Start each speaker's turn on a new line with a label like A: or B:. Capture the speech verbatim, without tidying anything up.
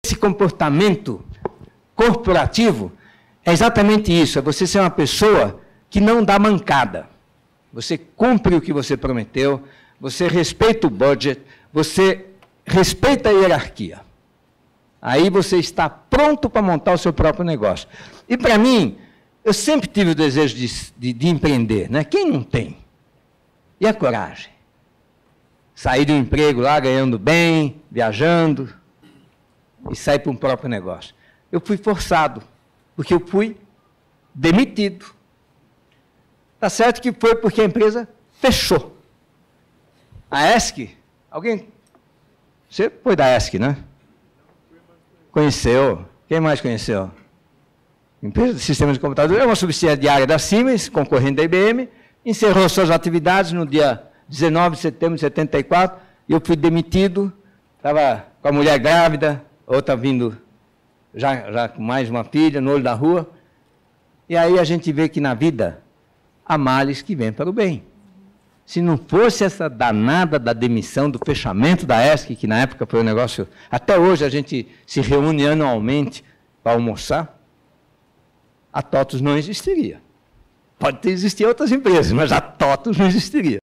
A: esse comportamento corporativo é exatamente isso, é você ser uma pessoa que não dá mancada. Você cumpre o que você prometeu, você respeita o budget, você respeita a hierarquia. Aí você está pronto para montar o seu próprio negócio. E, para mim, eu sempre tive o desejo de, de, de empreender, né? Quem não tem? E a coragem? Sair de um emprego lá, ganhando bem, viajando, e sair para um próprio negócio. Eu fui forçado, porque eu fui demitido. Está certo que foi porque a empresa fechou. A E S C, alguém... Você foi da E S C, né? Conheceu. Quem mais conheceu? Empresa de sistemas de computador, é uma subsidiária da Siemens, concorrente da I B M, encerrou suas atividades no dia dezenove de setembro de setenta e quatro, e eu fui demitido, estava com a mulher grávida, outra vindo já, já com mais uma filha, no olho da rua. E aí a gente vê que na vida há males que vêm para o bem. Se não fosse essa danada da demissão, do fechamento da E S C, que na época foi um negócio... Até hoje a gente se reúne anualmente para almoçar, a TOTUS não existiria. Pode ter existido outras empresas, mas a TOTUS não existiria.